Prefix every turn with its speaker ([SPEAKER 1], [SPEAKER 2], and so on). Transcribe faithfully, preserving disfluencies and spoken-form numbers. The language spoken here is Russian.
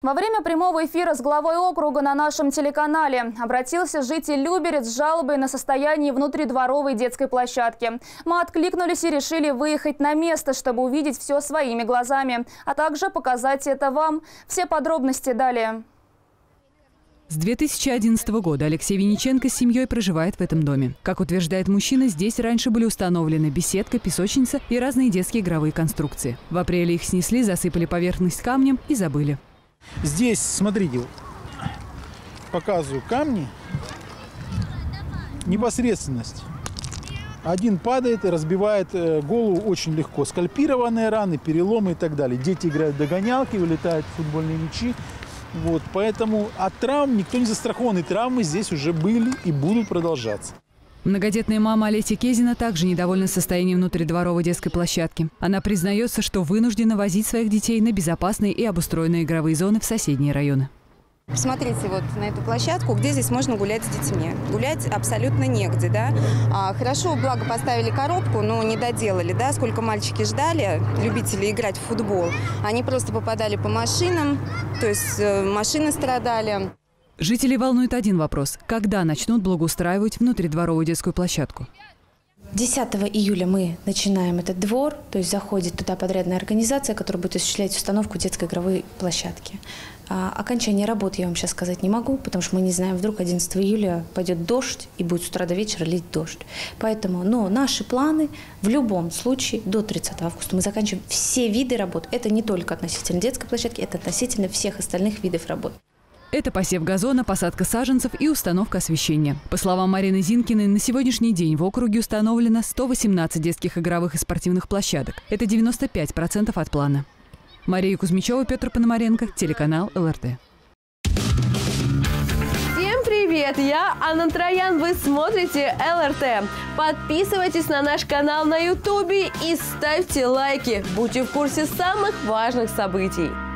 [SPEAKER 1] Во время прямого эфира с главой округа на нашем телеканале обратился житель Люберец с жалобой на состояние внутридворовой детской площадки. Мы откликнулись и решили выехать на место, чтобы увидеть все своими глазами, а также показать это вам. Все подробности далее.
[SPEAKER 2] С две тысячи одиннадцатого года Алексей Винниченко с семьей проживает в этом доме. Как утверждает мужчина, здесь раньше были установлены беседка, песочница и разные детские игровые конструкции. В апреле их снесли, засыпали поверхность камнем и забыли.
[SPEAKER 3] Здесь, смотрите, показываю камни, непосредственность. Один падает и разбивает голову очень легко. Скальпированные раны, переломы и так далее. Дети играют в догонялки, вылетают футбольные мячи. Вот, поэтому от травм никто не застрахован. И травмы здесь уже были и будут продолжаться.
[SPEAKER 2] Многодетная мама Олеся Кезина также недовольна состоянием внутридворовой детской площадки. Она признается, что вынуждена возить своих детей на безопасные и обустроенные игровые зоны в соседние районы.
[SPEAKER 4] Посмотрите вот на эту площадку, где здесь можно гулять с детьми. Гулять абсолютно негде, да. А, хорошо, благо поставили коробку, но не доделали, да. Сколько мальчики ждали, любители играть в футбол, они просто попадали по машинам, то есть э, машины страдали.
[SPEAKER 2] Жителей волнует один вопрос – когда начнут благоустраивать внутридворовую детскую площадку?
[SPEAKER 5] десятого июля мы начинаем этот двор, то есть заходит туда подрядная организация, которая будет осуществлять установку детской игровой площадки. А окончание работ я вам сейчас сказать не могу, потому что мы не знаем, вдруг одиннадцатого июля пойдет дождь и будет с утра до вечера лить дождь. Поэтому, но наши планы в любом случае до тридцатого августа мы заканчиваем все виды работ. Это не только относительно детской площадки, это относительно всех остальных видов работ.
[SPEAKER 2] Это посев газона, посадка саженцев и установка освещения. По словам Марины Зинкиной, на сегодняшний день в округе установлено сто восемнадцать детских игровых и спортивных площадок. Это девяносто пять процентов от плана. Мария Кузьмичева, Петр Пономаренко, телеканал эл эр тэ.
[SPEAKER 6] Всем привет! Я Анна Троян, вы смотрите эл эр тэ. Подписывайтесь на наш канал на ютубе и ставьте лайки. Будьте в курсе самых важных событий.